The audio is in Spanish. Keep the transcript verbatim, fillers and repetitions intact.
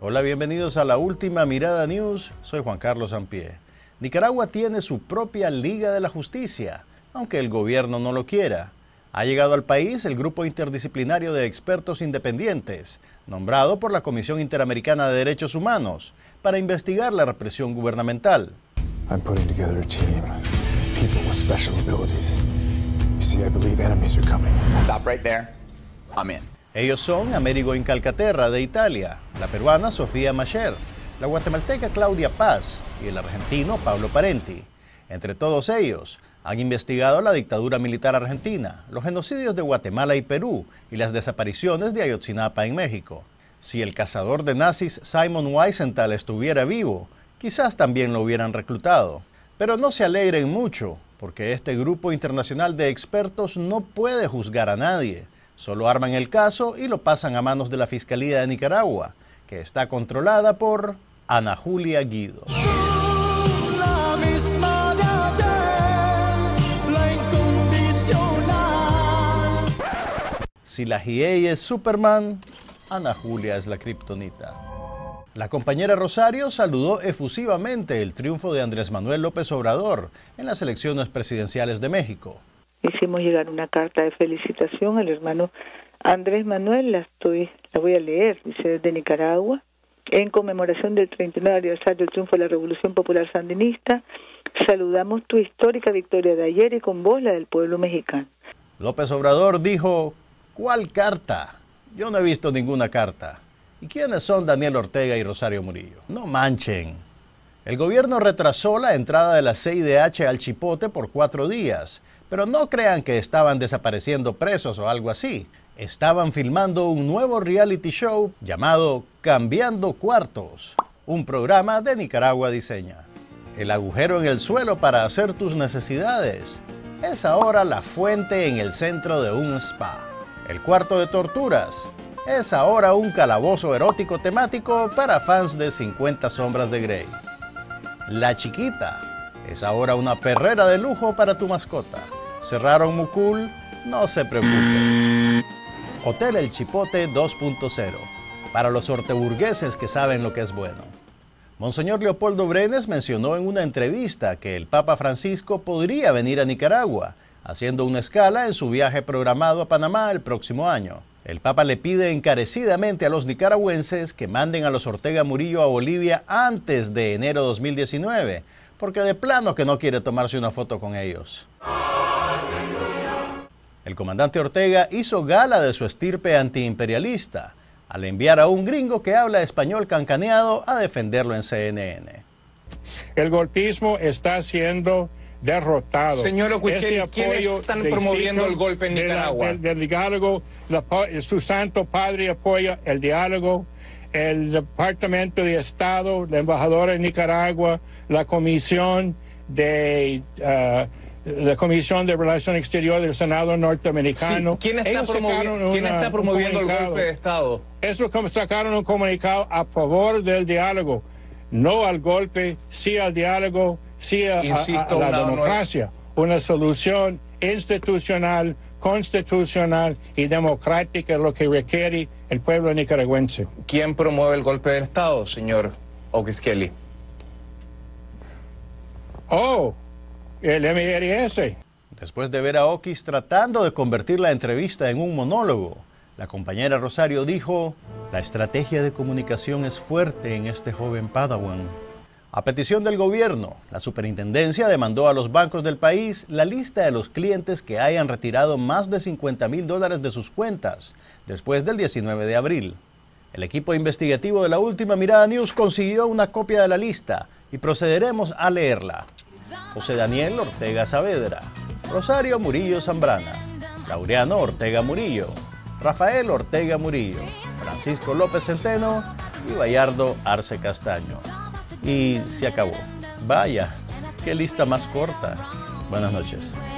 Hola, bienvenidos a la Última Mirada News. Soy Juan Carlos Sampié. Nicaragua tiene su propia Liga de la Justicia, aunque el gobierno no lo quiera. Ha llegado al país el grupo interdisciplinario de expertos independientes, nombrado por la Comisión Interamericana de Derechos Humanos, para investigar la represión gubernamental. I'm putting together a team, people with special abilities. You see, I believe enemies are coming. Stop right there. I'm in. Ellos son Amerigo Incalcaterra, de Italia, la peruana Sofía Mascher, la guatemalteca Claudia Paz y el argentino Pablo Parenti. Entre todos ellos, han investigado la dictadura militar argentina, los genocidios de Guatemala y Perú y las desapariciones de Ayotzinapa en México. Si el cazador de nazis Simon Wiesenthal estuviera vivo, quizás también lo hubieran reclutado. Pero no se alegren mucho, porque este grupo internacional de expertos no puede juzgar a nadie. Solo arman el caso y lo pasan a manos de la Fiscalía de Nicaragua, que está controlada por Ana Julia Guidos. La misma de ayer, la incondicional. Si la G A es Superman, Ana Julia es la kriptonita. La compañera Rosario saludó efusivamente el triunfo de Andrés Manuel López Obrador en las elecciones presidenciales de México. Hicimos llegar una carta de felicitación al hermano Andrés Manuel, la, estoy, la voy a leer, dice: desde Nicaragua, en conmemoración del treinta y nueve aniversario del triunfo de la Revolución Popular Sandinista, saludamos tu histórica victoria de ayer y con vos la del pueblo mexicano. López Obrador dijo: ¿cuál carta? Yo no he visto ninguna carta. ¿Y quiénes son Daniel Ortega y Rosario Murillo? No manchen. El gobierno retrasó la entrada de la C I D H al Chipote por cuatro días, pero no crean que estaban desapareciendo presos o algo así. Estaban filmando un nuevo reality show llamado Cambiando Cuartos, un programa de Nicaragua Diseña. El agujero en el suelo para hacer tus necesidades es ahora la fuente en el centro de un spa. El cuarto de torturas es ahora un calabozo erótico temático para fans de cincuenta sombras de Grey. La Chiquita es ahora una perrera de lujo para tu mascota. Cerraron Mucul, no se preocupe. Hotel El Chipote dos punto cero, para los orteburgueses que saben lo que es bueno. Monseñor Leopoldo Brenes mencionó en una entrevista que el Papa Francisco podría venir a Nicaragua, haciendo una escala en su viaje programado a Panamá el próximo año. El Papa le pide encarecidamente a los nicaragüenses que manden a los Ortega Murillo a Bolivia antes de enero dos mil diecinueve, porque de plano que no quiere tomarse una foto con ellos. El comandante Ortega hizo gala de su estirpe antiimperialista al enviar a un gringo que habla español cancaneado a defenderlo en C N N. El golpismo está siendo derrotado. Señor Oquisqueli, ¿quiénes están promoviendo el golpe en Nicaragua? Del, del diálogo, la, su santo padre apoya el diálogo, el Departamento de Estado, la embajadora en Nicaragua, la Comisión de... Uh, la Comisión de Relación Exterior del Senado norteamericano. Sí, ¿quién está, promovi ¿quién una, está promoviendo el golpe de Estado? Eso sacaron un comunicado a favor del diálogo, no al golpe, sí al diálogo, sí a, Insisto, a, a la una, democracia, no... una solución institucional, constitucional y democrática es lo que requiere el pueblo nicaragüense. ¿Quién promueve el golpe de Estado, señor Oquisqueli? Oh, el M R S. Después de ver a Oquis tratando de convertir la entrevista en un monólogo, la compañera Rosario dijo: la estrategia de comunicación es fuerte en este joven Padawan. A petición del gobierno, la superintendencia demandó a los bancos del país la lista de los clientes que hayan retirado más de cincuenta mil dólares de sus cuentas después del diecinueve de abril. El equipo investigativo de la Última Mirada News consiguió una copia de la lista y procederemos a leerla. José Daniel Ortega Saavedra, Rosario Murillo Zambrana, Laureano Ortega Murillo, Rafael Ortega Murillo, Francisco López Centeno y Bayardo Arce Castaño. Y se acabó. Vaya, qué lista más corta. Buenas noches.